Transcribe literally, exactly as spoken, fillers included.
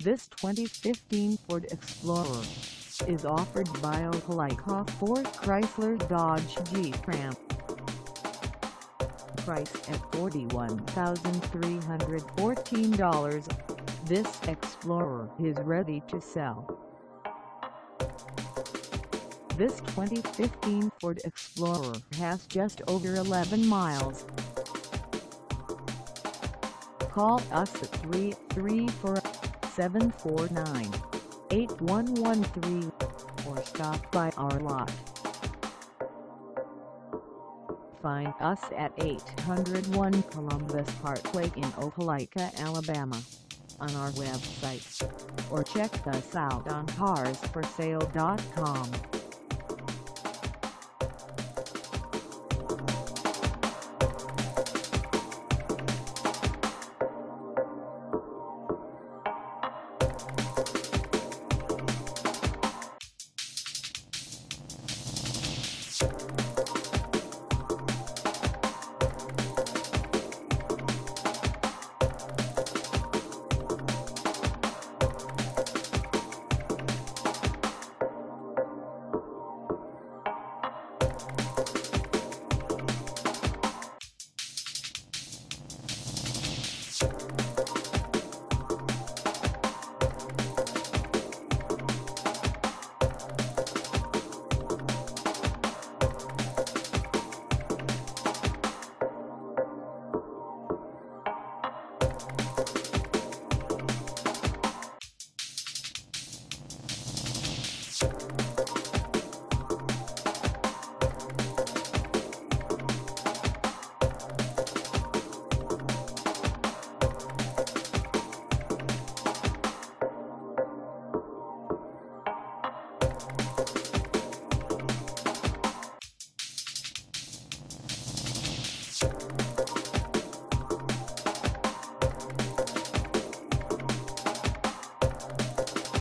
This twenty fifteen Ford Explorer is offered by Opelika Ford Chrysler Dodge Jeep Ram. Priced at forty-one thousand three hundred fourteen dollars, this Explorer is ready to sell. This twenty fifteen Ford Explorer has just over eleven miles. Call us at three three four, seven four nine, eight one one three or stop by our lot. Find us at eight oh one Columbus Parkway in Opelika, Alabama, on our website, or check us out on cars for sale dot com. You